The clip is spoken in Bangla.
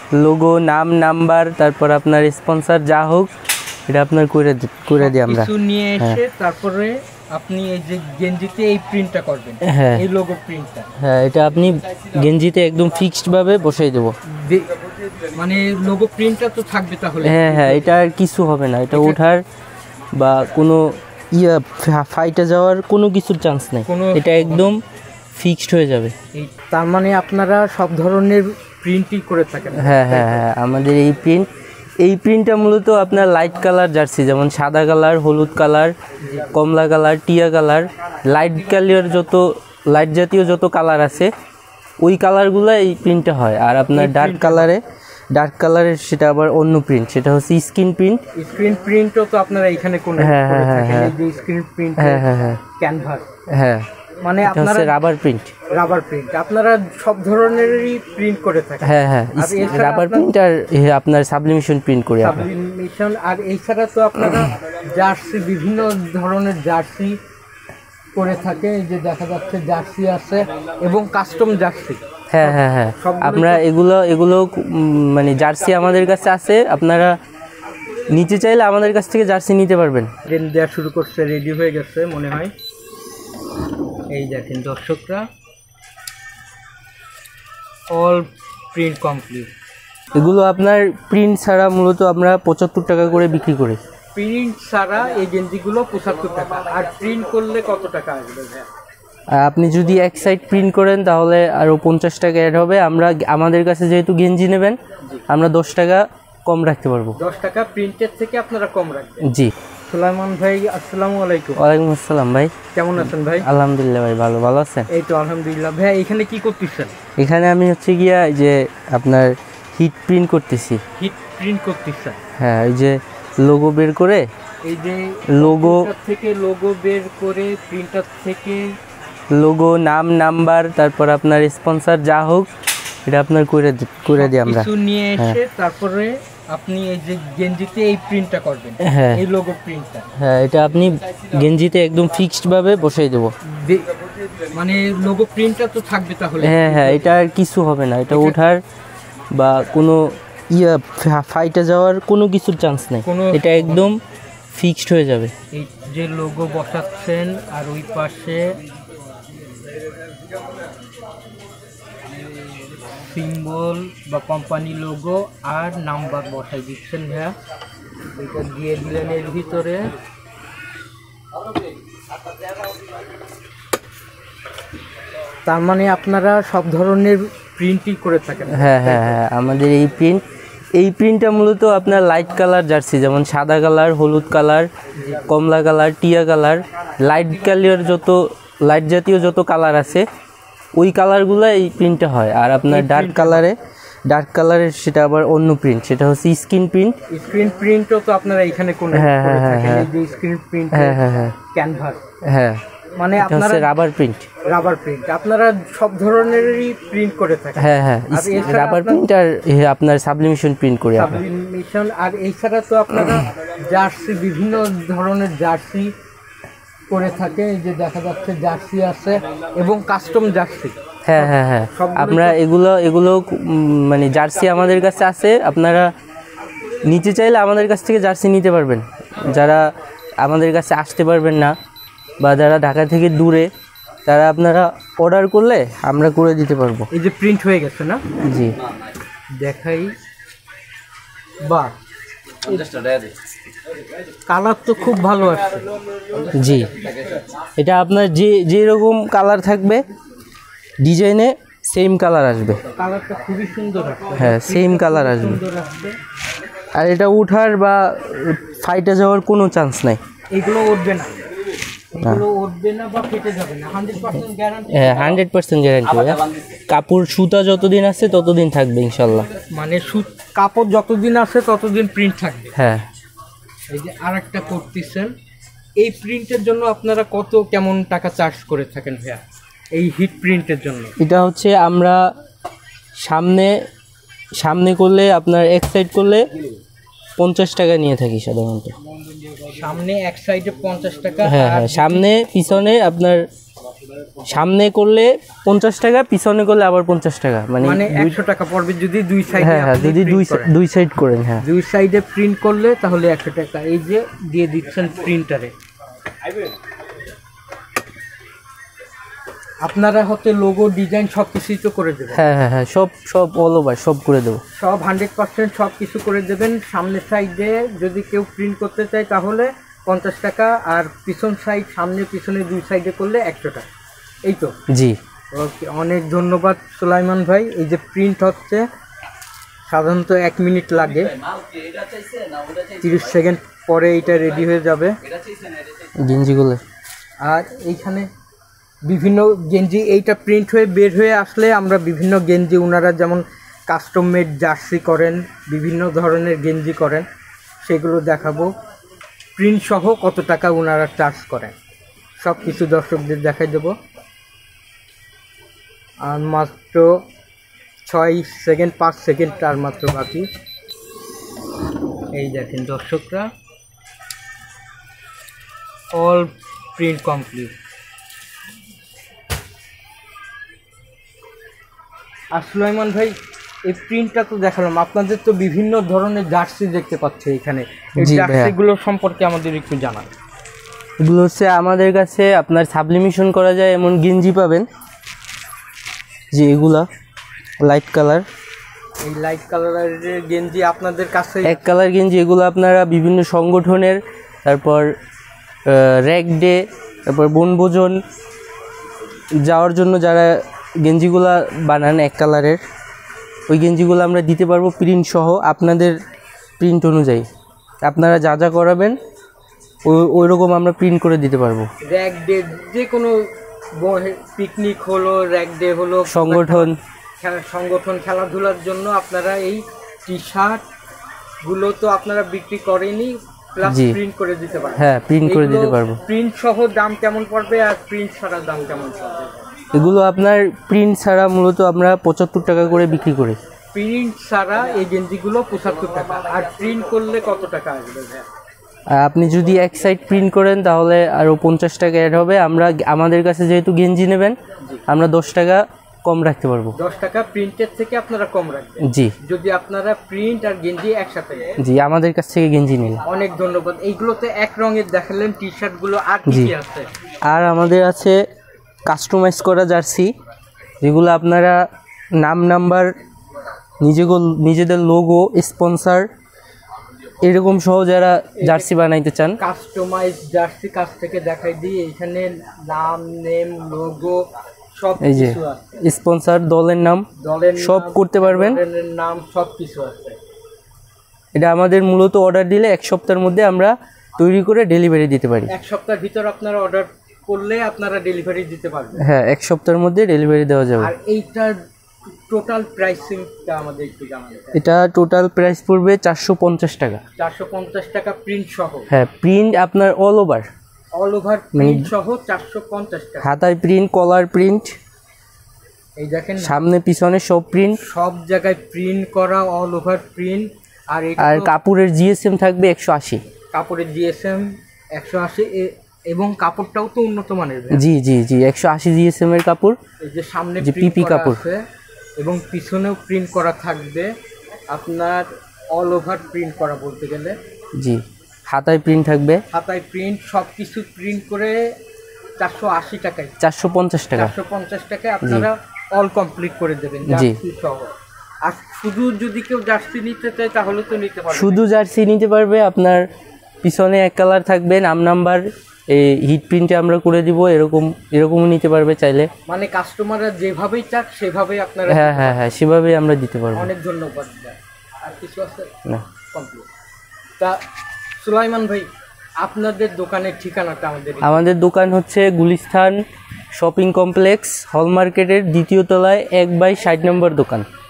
লোগো, নাম, নাম্বার, তারপর আপনার স্পন্সর যা হোক এটা আপনার করে দিই আমরা। কিছু নিয়ে এসে তারপরে আপনি এই যে গেঞ্জিতে এই প্রিন্টটা করবেন, এই লোগো প্রিন্টটা। হ্যাঁ, এটা আপনি গেঞ্জিতে একদম ফিক্সড ভাবে বসাই দেব। মানে লোগো প্রিন্টটা তো থাকবে তাহলে? হ্যাঁ, এটা আর কিছু হবে না, এটা ওঠার বা কোনো ফাইটে যাওয়ার কোনো কিছুর চান্স নেই, এটা একদম ফিক্সড হয়ে যাবে। তার মানে আপনারা সব ধরনের প্রিন্টই করে থাকেন? হ্যাঁ, আমাদের এই প্রিন্টটা মূলত আপনার লাইট কালার জার্সি, যেমন সাদা কালার, হলুদ কালার, কমলা কালার, টিয়া কালার, লাইট কালার, যত লাইট জাতীয় যত কালার আছে ওই কালারগুলো এই প্রিন্টটা হয়। আর আপনার ডার্ক কালারের সেটা আবার অন্য প্রিন্ট, সেটা হচ্ছে স্ক্রিন প্রিন্টও তো আপনারা এখানে কোন? হ্যাঁ, স্ক্রিন প্রিন্ট, ক্যানভাস। হ্যাঁ, মানে আপনারা রাবার প্রিন্ট আপনারা সব ধরনেরই প্রিন্ট করে থাকেন? হ্যাঁ, রাবার প্রিন্ট আর আপনার সাবলিমেশন প্রিন্ট করি আমরা। সাবলিমেশন। আর এছাড়া তো আপনারা জার্সি, বিভিন্ন ধরনের জার্সি করে থাকে, এই যে দেখা যাচ্ছে জার্সি আছে এবং কাস্টম জার্সি। হ্যাঁ, আমরা এগুলো মানে জার্সি আমাদের কাছে আছে, আপনারা নিতে চাইলে আমাদের কাছ থেকে জার্সি নিতে পারবেন। দেওয়া শুরু করছে, রেডি হয়ে গেছে মনে হয়। এই দেখেন দর্শকরা, অল প্রিন্ট কমপ্লিট। এগুলো আপনার প্রিন্ট ছাড়া মূলত আমরা 75 টাকা করে বিক্রি করি। প্রিন্ট ছাড়া এই গেঞ্জিগুলো 75 টাকা, আর প্রিন্ট করলে কত টাকা আসবে? আপনি যদি এক সাইড প্রিন্ট করেন তাহলে আরও 50 টাকা অ্যাড হবে। আমাদের কাছে যেহেতু গেঞ্জি নেবেন, আমরা 10 টাকা কম রাখতে পারবো। 10 টাকা প্রিন্টের থেকে আপনারা কম রাখবেন? জি। সুলাইমান ভাই, আসসালামু আলাইকুম। ওয়ালাইকুম আসসালাম ভাই, কেমন আছেন ভাই? আলহামদুলিল্লাহ ভাই, ভালো আছেন? এই তো আলহামদুলিল্লাহ। ভাই এখানে কি করতেছেন? এখানে আমি হচ্ছে গিয়া যে আপনার হিট প্রিন্ট করতেছি। হিট প্রিন্ট করতেছেন? হ্যাঁ, এই যে লোগো বের করে, এই যে লোগো থেকে লোগো বের করে, প্রিন্টার থেকে লোগো, নাম, নাম্বার, তারপর আপনার স্পন্সর যা হোক এটা আপনার করে দিই আমরা। কিছু নিয়ে এসে তারপরে আপনি এই যে গেঞ্জিতে এই প্রিন্টটা করবেন, এই লোগো প্রিন্টটা। হ্যাঁ, এটা আপনি গেঞ্জিতে একদম ফিক্সড ভাবে বসাই দেব। মানে লোগো প্রিন্টটা তো থাকবে তাহলে? হ্যাঁ, এটা আর কিছু হবে না, এটা ওঠার বা কোনো ফাইটে যাওয়ার কোনো কিছুর চান্স নেই, এটা একদম ফিক্সড হয়ে যাবে। এই যে লোগো বসাচ্ছেন আর ওই পাশে সিম্বল বা কোম্পানি লোগো আর নাম্বার বসাই দিচ্ছেন ভাইয়া। এটা দিয়ে দিলেন এর ভিতরে। তার মানে আপনারা সব ধরনের প্রিন্টই করে থাকেন? হ্যাঁ, আমাদের এই প্রিন্টটা মূলত আপনার লাইট কালার জার্সি, যেমন সাদা কালার, হলুদ কালার, কমলা কালার, টিয়া কালার, লাইট কালার, যত লাইট জাতীয় যত কালার আছে ওই কালারগুলো এই প্রিন্টটা হয়। আর আপনার ডার্ক কালারের সেটা আবার অন্য প্রিন্ট, সেটা হচ্ছে স্ক্রিন প্রিন্টও তো আপনারা এখানে কোন? Screen print, canvas. হ্যাঁ, মানে আপনারা রাবার প্রিন্ট আপনারা সব ধরনেরই প্রিন্ট করে থাকেন? হ্যাঁ, রাবার প্রিন্ট আর আপনার সাবলিমেশন প্রিন্ট করি আমরা। আর এছাড়া তো আপনারা জার্সি, বিভিন্ন ধরনের জার্সি করে থাকে, এই যে দেখা যাচ্ছে জার্সি আছে এবং কাস্টম জার্সি। হ্যাঁ, আমরা এগুলো মানে জার্সি আমাদের কাছে আছে, আপনারা নিতে চাইলে আমাদের কাছ থেকে জার্সি নিতে পারবেন। যারা আমাদের কাছে আসতে পারবেন না বা যারা ঢাকা থেকে দূরে, তারা আপনারা অর্ডার করলে আমরা করে দিতে পারবো। এই যে প্রিন্ট হয়ে গেছে না? জি, দেখাই। বাহ, কালার তো খুব ভালো আসছে। জি, এটা আপনার যেরকম কালার থাকবে ডিজাইনে সেম কালার আসবে। কালারটা খুবই সুন্দর আসছে। হ্যাঁ, সেম কালার আসবে। আর এটা উঠার বা ফাইটে যাওয়ার কোনো চান্স নাই। এগুলো উঠবে না? এগুলো উঠবে না বা ফেটে যাবে না? 100% গ্যারান্টি? হ্যাঁ, 100% গ্যারান্টি। কাপড় সুতা যতদিন আছে ততদিন থাকবে ইনশাল্লাহ। মানে কাপড় যতদিন আছে ততদিন প্রিন্ট থাকবে? হ্যাঁ। এই যে আরেকটা করতেছেন, এই প্রিন্টের জন্য আপনারা কেমন টাকা চার্জ করে থাকেন ভাইয়া এই হিট প্রিন্টের জন্য? এটা হচ্ছে আমরা সামনে করলে, আপনার এক সাইড করলে 50 টাকা নিয়ে থাকি সাধারণত। সামনে এক সাইডে 50 টাকা? হ্যাঁ, সামনে পিছনে আপনার সামনে করলে 50 টাকা, পিছনে করলে আবার 50 টাকা, মানে 100 টাকা পড়বে যদি দুই সাইডে। হ্যাঁ হ্যাঁ, যদি দুই সাইড করেন। হ্যাঁ, দুই সাইডে প্রিন্ট করলে তাহলে 100 টাকা। এই যে দিয়ে দিচ্ছেন প্রিন্টারে, আপনারা হতে লোগো ডিজাইন সব কিছুই তো করে দেবেন। হ্যাঁ হ্যাঁ হ্যাঁ, সব অল ওভার সব করে দেবো, সব 100% সব কিছু করে দেবেন। সামনের সাইডে যদি কেউ প্রিন্ট করতে চায় তাহলে 50 টাকা, আর পিছন সাইড সামনে পিছনে দুই সাইডে করলে 100 টাকা। এই তো? জি। ওকে, অনেক ধন্যবাদ সুলাইমান ভাই। এই যে প্রিন্ট হচ্ছে সাধারণত 1 মিনিট লাগে, 30 সেকেন্ড পরে এইটা রেডি হয়ে যাবে গেঞ্জিগুলো। আর এইখানে বিভিন্ন গেঞ্জি এইটা প্রিন্ট হয়ে বের হয়ে আসলে আমরা বিভিন্ন গেঞ্জি, ওনারা যেমন কাস্টম মেড জার্সি করেন, বিভিন্ন ধরনের গেঞ্জি করেন, সেগুলো দেখাবো। প্রিন্ট সহ কত টাকা ওনারা চার্জ করেন সব কিছু দর্শকদের দেখাই দেবো। আর মাত্র 6 সেকেন্ড 5 সেকেন্ড আর মাত্র বাকি। এই দেখেন দর্শকরা, অল প্রিন্ট কমপ্লিট। আর সুলাইমান ভাই, এই প্রিন্টটা তো দেখালাম, আপনাদের তো বিভিন্ন ধরনের জার্সি দেখতে পাচ্ছি এখানে। এই জার্সিগুলো সম্পর্কে আমাদের একটু জানান। এগুলো হচ্ছে আমাদের কাছে আপনার সাবলিমেশন করা যায় এমন গেঞ্জি পাবেন, যে এগুলা লাইট কালার। এই লাইট কালারের গেঞ্জি আপনাদের কাছে, এক কালার গেঞ্জি, এগুলো আপনারা বিভিন্ন সংগঠনের, তারপর র্যাক ডে, তারপর বনভোজন যাওয়ার জন্য যারা গেঞ্জিগুলা বানান এক কালারের, ওই গেঞ্জিগুলো আমরা দিতে পারবো প্রিন্ট সহ, আপনাদের প্রিন্ট অনুযায়ী আপনারা যা যা করাবেন ওই রকম আমরা প্রিন্ট করে দিতে পারবো। র্যাক ডে যে কোনো পিকনিক হলো, র্যাক ডে হলো, সংগঠন খেলাধুলার জন্য আপনারা এই টি শার্টগুলো তো আপনারা বিক্রি করেনই, প্লাস প্রিন্ট করে দিতে পারবেন। হ্যাঁ, প্রিন্ট করে দিতে পারবো। প্রিন্ট সহ দাম কেমন পড়বে আর প্রিন্ট ছাড়া দাম কেমন পড়বে? এগুলো আপনার প্রিন্ট ছাড়া মূলত আমরা 75 টাকা করে বিক্রি করি। প্রিন্ট ছাড়া এই গেঞ্জিগুলো 75 টাকা, আর প্রিন্ট করলে কত টাকা আসবে? আপনি যদি এক সাইড প্রিন্ট করেন তাহলে আরও 50 টাকা অ্যাড হবে। আমাদের কাছে যেহেতু গেঞ্জি নেবেন, আমরা 10 টাকা কম রাখতে পারবো। 10 টাকা প্রিন্টের থেকে আপনারা কম রাখবেন? জি, যদি আপনারা প্রিন্ট আর গেঞ্জি একসাথে। জি, আমাদের কাছ থেকে গেঞ্জি নিন। অনেক ধন্যবাদ। এইগুলোতে এক রঙের দেখালেন টি শার্টগুলো, আর কি কি আছে? আর আমাদের আছে কাস্টমাইজ করা জার্সি, যেগুলো আপনারা নাম নাম্বার, নিজেদের লোগো, স্পন্সর এরকম সহ যারা জার্সি বানাইতে চান। কাস্টমাইজ জার্সি কাছ থেকে দেখাই দিই, এখানে নাম, নেম, লোগো সব কিছু আছে, স্পন্সর, দলের নাম সব করতে পারবেন, নাম সব কিছু আছে। এটা আমাদের মূলত অর্ডার দিলে 1 সপ্তাহের মধ্যে আমরা তৈরি করে ডেলিভারি দিতে পারি। 1 সপ্তাহের ভিতর আপনারা অর্ডার করলে আপনারা ডেলিভারি দিতে পারবেন? হ্যাঁ, 1 সপ্তাহের মধ্যে ডেলিভারি দেওয়া যাবে। আর এইটার টোটাল প্রাইসিংটা আমাদের একটু জানাবেন। এটা টোটাল প্রাইস পড়বে 450 টাকা। 450 টাকা প্রিন্ট সহ? হ্যাঁ, প্রিন্ট আপনার অল ওভার প্রিন্ট সহ 450 টাকা। হাতায় প্রিন্ট, কলার প্রিন্ট, এই দেখেন সামনে পিছনে সব প্রিন্ট, সব জায়গায় প্রিন্ট করা, অল ওভার প্রিন্ট। আর কাপড়ের জিএসএম থাকবে 180। কাপড়ের জিএসএম 180, এবং কাপড়টাও তো উন্নত মানের। জি জি জি, 180 জিএসএম এর কাপড়। এই যে সামনে পিপি কাপড় এবং পিছনেও প্রিন্ট করা থাকবে, আপনার অল ওভার প্রিন্ট করা বলতে গেলে। জি, হাতায় প্রিন্ট থাকবে, হাতায় প্রিন্ট, সব কিছু প্রিন্ট করে 480 টাকায়, 450 টাকা, 450 টাকায় আপনারা অল কমপ্লিট করে দেবেন জার্সি সহ। আর শুধু যদি কেউ জার্সি নিতে চায় তাহলে তো নিতে পারবে? শুধু জার্সি নিতে পারবে। আপনার পিছনে এক কালার থাকবে, নাম নাম্বার, এই হিট প্রিন্টে আমরা করে দিব, এরকমও নিতে পারবে চাইলে। মানে কাস্টমাররা যেভাবেই চাক সেভাবেই আপনারা? হ্যাঁ হ্যাঁ হ্যাঁ, সেভাবেই আমরা দিতে পারবো। অনেক ধন্যবাদ। আর কিছু আছে? না, কমপ্লিট। তা সুলাইমান ভাই, আপনাদের দোকানের ঠিকানাটা আমাদের দোকান হচ্ছে গুলিস্তান শপিং কমপ্লেক্স, হল মার্কেটের 2য় তলায় 1/60 নম্বর দোকান।